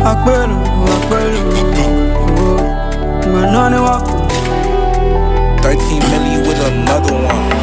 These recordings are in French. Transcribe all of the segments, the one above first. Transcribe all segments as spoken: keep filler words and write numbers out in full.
Aquelo, aquelo, Manone wako. thirteen million with another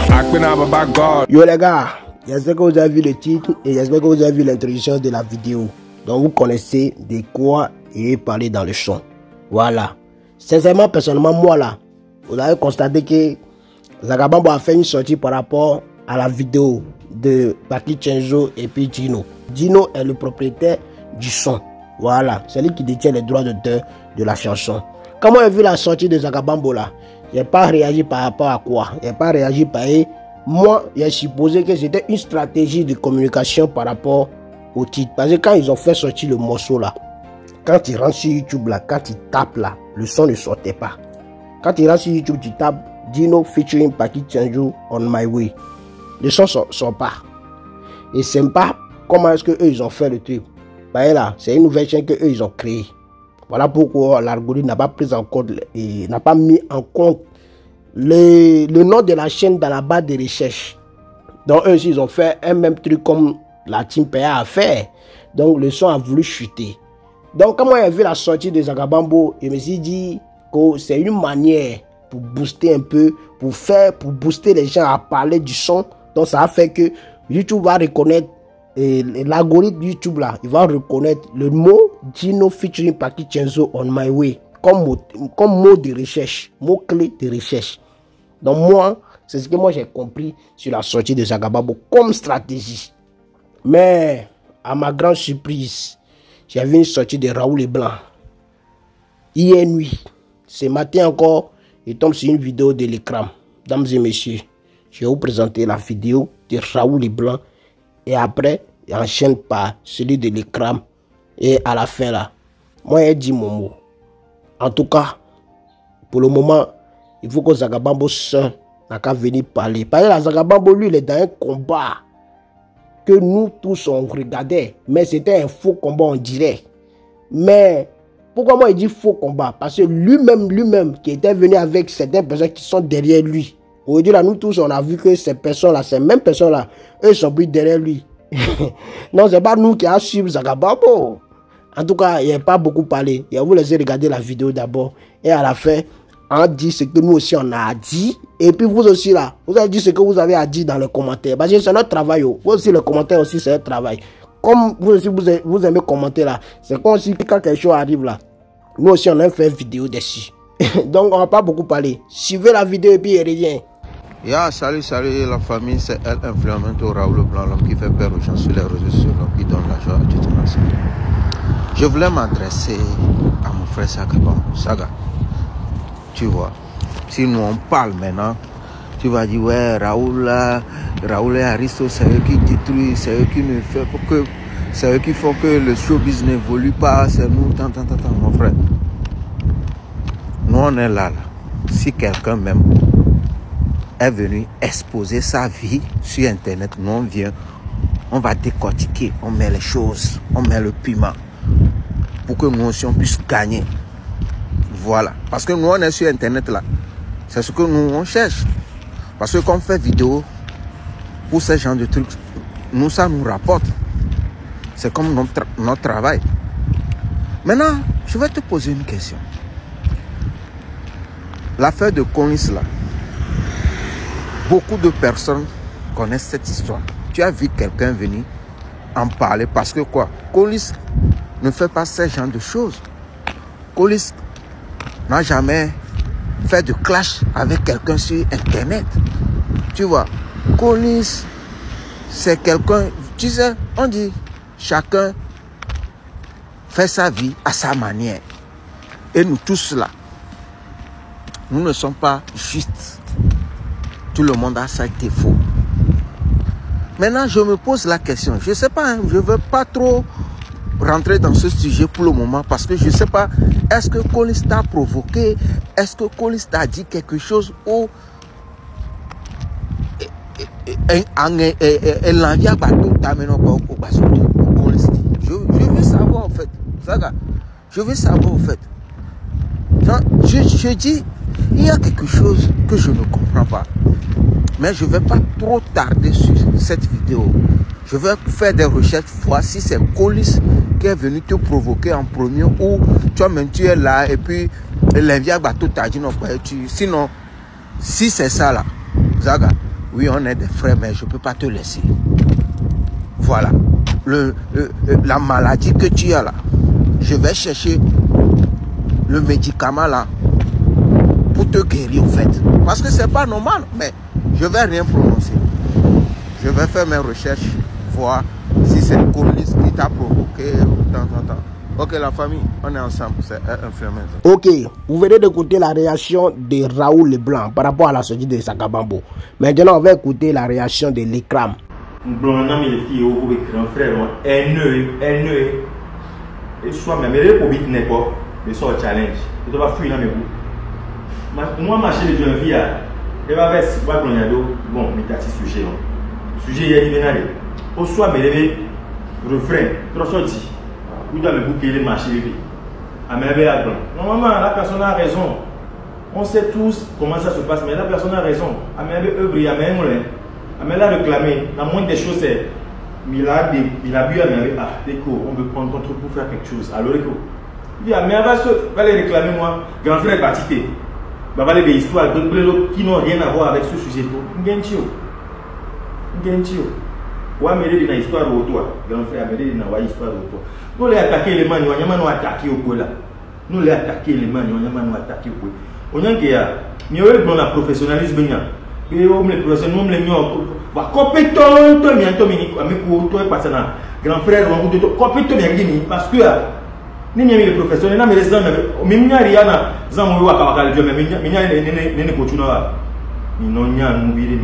one. Yo les gars, j'espère que vous avez vu le titre et j'espère que vous avez vu l'introduction de la vidéo. Donc vous connaissez de quoi il est parlé dans le son. Voilà. Sincèrement, personnellement, moi là, vous avez constaté que Zagabambo a fait une sortie par rapport à la vidéo de Papi Chenzo et puis Dino. Dino est le propriétaire du son. Voilà, c'est lui qui détient les droits d'auteur de la chanson. Quand moi j'ai vu la sortie de Zagabambo là, j'ai pas réagi par rapport à quoi. J'ai pas réagi par moi, j'ai supposé que c'était une stratégie de communication par rapport au titre. Parce que quand ils ont fait sortir le morceau là, quand tu rentres sur YouTube là, quand tu tapes là, le son ne sortait pas. Quand tu rentres sur YouTube, tu tapes Dino featuring Papi Chenzo on my way. Le son ne sort, sort pas. Et c'est pas comment est-ce que eux ils ont fait le truc. Bah là, c'est une nouvelle chaîne que eux ils ont créée. Voilà pourquoi l'algorithme n'a pas pris en compte et n'a pas mis en compte le, le nom de la chaîne dans la barre de recherche. Donc eux ils ont fait un même truc comme la team P A a fait. Donc le son a voulu chuter. Donc quand moi j'ai vu la sortie de Zagabambo, je me suis dit que c'est une manière pour booster un peu, pour faire, pour booster les gens à parler du son. Donc ça a fait que YouTube va reconnaître, l'algorithme YouTube là, il va reconnaître le mot Dino featuring Papi Chenzo on my way comme mot, comme mot de recherche, mot clé de recherche. Donc moi, c'est ce que moi j'ai compris sur la sortie de Zagabambo comme stratégie. Mais à ma grande surprise, j'ai vu une sortie de Raoul Leblanc hier nuit. Ce matin encore, il tombe sur une vidéo de l'écran. Mesdames et messieurs, je vais vous présenter la vidéo de Raoul Leblanc et après, il enchaîne par celui de l'écran. Et à la fin là, moi j'ai dit mon mot. En tout cas, pour le moment, il faut que Zagabambo seul n'a qu'à venir parler. Parce que Zagabambo, lui, il est dans un combat que nous tous on regardait. Mais c'était un faux combat, on dirait. Mais pourquoi moi il dit faux combat? Parce que lui-même, lui-même, qui était venu avec certaines personnes qui sont derrière lui. Aujourd'hui, là, nous tous, on a vu que ces personnes-là, ces mêmes personnes-là, eux sont plus derrière lui. Non, c'est pas nous qui avons suivi Zagabambo. En tout cas, il n'y a pas beaucoup parlé. Et on vous laisser regarder la vidéo d'abord. Et à la fin, on dit ce que nous aussi on a dit. Et puis vous aussi là, vous avez dit ce que vous avez à dire dans les commentaires. Parce que c'est notre travail. Vous aussi, les commentaires aussi, c'est notre travail. Comme vous aussi, vous, vous aimez commenter là. C'est comme si quand quelque chose arrive là, nous aussi on a fait une vidéo dessus. Donc on va pas beaucoup parler. Suivez la vidéo et puis il revient. Yeah, salut, salut la famille, c'est El Inflamento Raoul Leblanc, l'homme qui fait peur aux gens sur les réseaux sociaux, l'homme qui donne la joie à toute la nation. Je voulais m'adresser à mon frère Zagabambo. Saga, tu vois, si nous on parle maintenant, tu vas dire ouais, Raoul, Raoul et Aristo, c'est eux qui détruisent, c'est eux qui ne font que, c'est eux qui font que le showbiz n'évolue pas, c'est nous, tant, tant, tant, tant, mon frère. Nous on est là, là. Si quelqu'un même est venu exposer sa vie sur internet, nous on vient, on va décortiquer, on met les choses, on met le piment pour que nous aussi on puisse gagner. Voilà, parce que nous on est sur internet là, c'est ce que nous on cherche, parce que quand on fait vidéo pour ce genre de trucs, nous ça nous rapporte, c'est comme notre, tra notre travail. Maintenant, je vais te poser une question. L'affaire de Conis là, beaucoup de personnes connaissent cette histoire. Tu as vu quelqu'un venir en parler parce que quoi? Conis ne fait pas ce genre de choses. Conis n'a jamais fait de clash avec quelqu'un sur internet. Tu vois, Conis, c'est quelqu'un, tu sais, on dit chacun fait sa vie à sa manière. Et nous tous là, nous ne sommes pas justes. Tout le monde a ça défaut. Maintenant, je me pose la question. Je ne sais pas, hein, je ne veux pas trop rentrer dans ce sujet pour le moment parce que je ne sais pas, est-ce que Conis t'a provoqué? Est-ce que Conis t'a dit quelque chose ou l'envie à bateau t'amène au bateau? Je veux savoir en fait. Saga, je veux savoir en fait. Je, je dis, il y a quelque chose que je ne comprends pas. Mais je ne vais pas trop tarder sur cette vidéo. Je vais faire des recherches, voir si c'est Colis qui est venu te provoquer en premier ou toi-même tu es là et puis l'invia bateau t'a dit non. Sinon, si c'est ça là, Zaga, oui, on est des frères, mais je ne peux pas te laisser. Voilà. Le, le, la maladie que tu as là, je vais chercher le médicament là pour te guérir en fait. Parce que c'est pas normal, mais je vais rien prononcer. Je vais faire mes recherches, voir si c'est Colis qui t'a provoqué ou tant, tant, tant. Ok, la famille, on est ensemble, c'est infirmier. Ok, vous venez d'écouter la réaction de Raoul Leblanc par rapport à la sortie de Sakabambo. Maintenant, on va écouter la réaction de Lekram. Bon, non, mais les filles, au grand frère, haineux, haineux. Et soit même, mais les Covid n'est pas, mais ça, challenge. Tu dois fuir dans mes goûts. Moi, ma chérie, je vis à. Elle va faire ce qu'on a dit. Bon, mais t'as six sujets. Sujet, il y a une vénale. Au soit, mais les refrains, trois sorties. Vous devez me bouquer les marchés. Normalement, la personne a raison. On sait tous comment ça se passe, mais la personne a raison. Il y a même un elle a réclamé. La moindre des choses, c'est il a bu, il a ah, on veut prendre ton truc pour faire quelque chose. Alors, il dit, mais elle va les réclamer, moi, grand frère Batité. Il va aller des histoires qui n'ont rien à voir avec ce sujet. Il y a un tio. Il y a un tio. Ouais, mais il y a une histoire au toit. Grand frère, mais il y a une histoire au toit. Nous les attaquer les mains, nous allons attaquer au poids là. Nous les attaquer les mains, nous allons attaquer au poids. On a dit, mais on a le professionnalisme. Et on les professionnels, nous les mions. Compétent, toi, bien, toi, toi, toi, grand frère, on dit, compétent, bien, parce que ni ni les professionnels, mais les gens, mais il y a rien à Zamou à Kabakal, mais il y a des coachuna. Il n'y a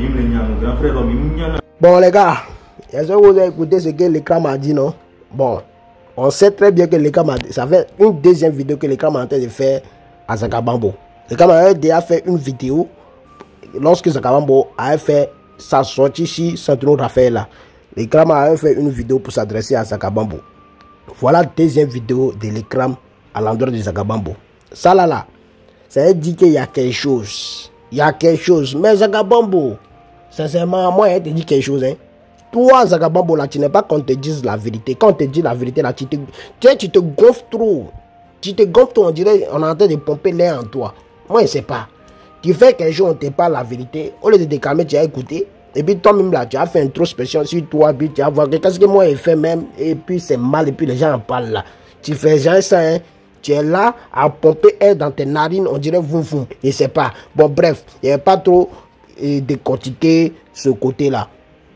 pas grand frère, bon, les gars, est-ce que vous avez écouté ce que Lekram a dit, non? Bon. On sait très bien que Lekram a ça fait une deuxième vidéo que Lekram est en train de faire à Sakabambo. Lekram a déjà fait une vidéo lorsque Sakabambo a fait sa sortie sur Centro Raphaël. Lekram a fait une vidéo pour s'adresser à Sakabambo. Voilà la deuxième vidéo de Lekram à l'endroit de Sakabambo. Ça là là, ça veut dire qu'il y a quelque chose. Il y a quelque chose. Mais Sakabambo, sincèrement, moi, il te dit quelque chose, hein. Toi, Sakabambo, là, tu n'es pas qu'on te dise la vérité. Quand on te dit la vérité, là, tu te, tu, tu te gonfles trop. Tu te gonfles trop, on dirait on est en train de pomper l'air en toi. Moi, je ne sais pas. Tu fais quelque chose, on te parle la vérité. Au lieu de te calmer, tu as écouté. Et puis toi-même, là, tu as fait une introspection sur toi. Puis tu as vu qu'est-ce que moi, j'ai fait même. Et puis c'est mal. Et puis les gens en parlent là. Tu fais genre ça, hein. Tu es là à pomper air dans tes narines, on dirait vous, vous. Et c'est pas. Bon, bref, il n'y a pas trop eh, décortiquer ce côté-là.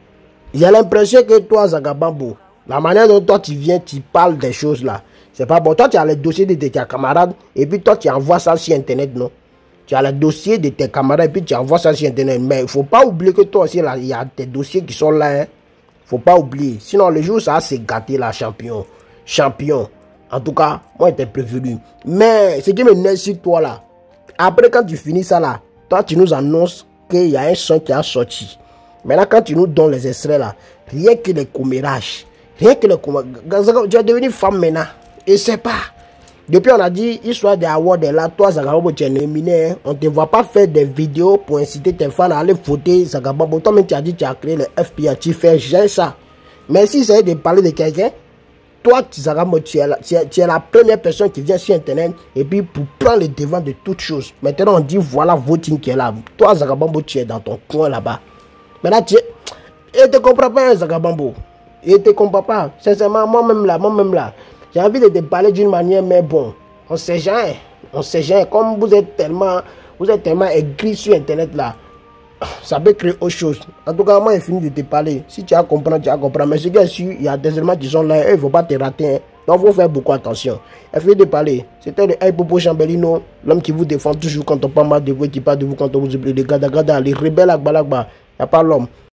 J'ai l'impression que toi, Sakabambo, la manière dont toi tu viens, tu parles des choses là, c'est pas bon. Toi, tu as les dossiers de tes camarades et puis toi, tu envoies ça sur Internet, non? Tu as les dossiers de tes camarades et puis tu envoies ça sur Internet. Mais il ne faut pas oublier que toi aussi, là, il y a tes dossiers qui sont là. Il hein. ne faut pas oublier. Sinon, le jour, ça s'est gâté là, champion. Champion. En tout cas, moi, j'étais prévenu. Mais ce qui me naît sur toi là, après, quand tu finis ça là, toi, tu nous annonces qu'il y a un son qui a sorti. Maintenant, quand tu nous donnes les extraits là, rien que les commérages, rien que les commérages, tu es devenu femme maintenant. Et c'est pas. Depuis, on a dit, histoire des awards là, toi, Sakabambo, tu es éliminé. Hein. On ne te voit pas faire des vidéos pour inciter tes fans à aller voter Sakabambo. Toi-même, tu as dit, tu as créé le F P A, tu fais jamais ça. Mais si c'est de parler de quelqu'un, toi, Sakabambo, tu es, la, tu, es, tu es la première personne qui vient sur Internet et puis pour prendre le devant de toutes choses. Maintenant, on dit, voilà, voting qui est là. Toi, Sakabambo, tu es dans ton coin là-bas. Maintenant, tu ne te comprends pas, Sakabambo. Il ne te comprend pas. Sincèrement, moi-même là, moi-même là, j'ai envie de te parler d'une manière, mais bon, on ne sait jamais. On ne sait jamais. Comme vous êtes tellement, vous êtes tellement aigri sur Internet là, ça peut créer autre chose. En tout cas, moi, j'ai fini de te parler. Si tu as compris, tu as compris. Mais ce qui est sûr, il y a des éléments qui sont là, il ne faut pas te rater. Hein. Donc, il faut faire beaucoup attention. J'ai fini de parler. C'était le Aipopo Chambellino, l'homme qui vous défend toujours quand on parle mal de vous, qui parle de vous quand on vous oublie. Les gada gada, les rebelles à Balagba. Il n'y a pas l'homme.